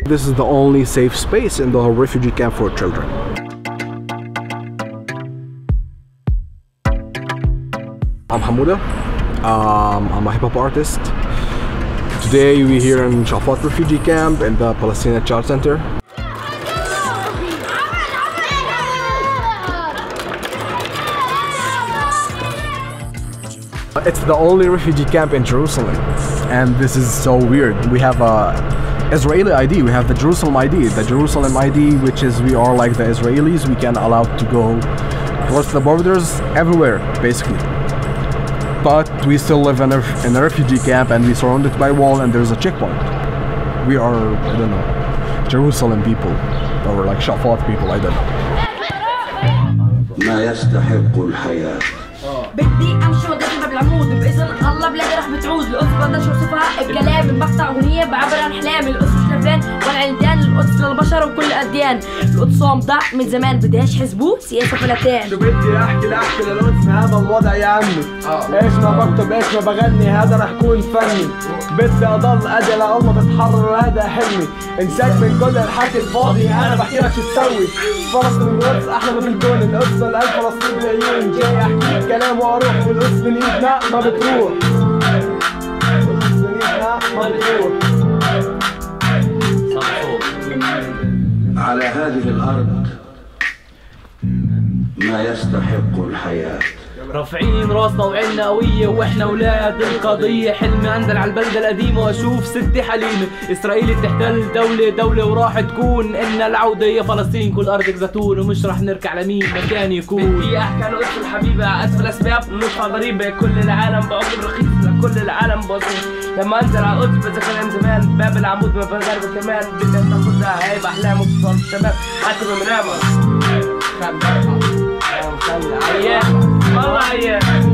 This is the only safe space in the refugee camp for children. I'm Hamouda. I'm a hip-hop artist. Today we're here in Shafat refugee camp in the Palestinian Child Center. It's the only refugee camp in Jerusalem, and this is so weird. We have a Israeli ID, we have the Jerusalem ID, which is we are like the Israelis. We can allow to go across the borders everywhere, basically. But we still live in a refugee camp, and we're surrounded by a wall, and there's a checkpoint. We are, I don't know, Jerusalem people, or like Shafat people, I don't know. ما يستحق الحياة. بدي امشي وادخل بالعمود باذن الله بلادي رح بتعود. القدس بقدرش اوصفها بكلام، بقطع اغنيه بعبر عن احلامي. القدس مش لفلان ولا علدان، القدس للبشر وكل الاديان. القدس صامدة من زمان بدهاش حسبوه سياسه فلتان. شو بدي احكي للقدس هذا الوضع يا عمي. ايش ما بكتب ايش ما بغني هذا رح يكون فني. بدي اضل ادعي لله بتحرر هذا حلمي. انساك من كل الحكي الفاضي، انا بحكي لك شو تسوي. فلسطين القدس احلى ما في الكون، القدس للقلب فلسطين بالعيون. جاي احكي كلام واروح، والقدس من ايدنا ما بتروح. القدس من ايدنا ما بتروح. على هذه الأرض ما يستحق الحياة. رافعين راسنا وعيننا قوية واحنا ولاد القضية. حلمي انزل على البلدة القديمة واشوف ستي حليمة. اسرائيل تحتل دولة وراح تكون إن العودة هي فلسطين. كل ارضك زيتون ومش رح نركع لمين مكان يكون. بدي احكي عن قصة الحبيبة على اسفل اسباب نصها ضريبة. كل العالم بعقد رخيص لكل العالم بسيط. لما انزل على القدس بتذكر زمان باب العمود ما بغرب كمان. بدك تاخدها هاي باحلام وتصل الشباب حتى بمنامها. خلي عيان والله عيان.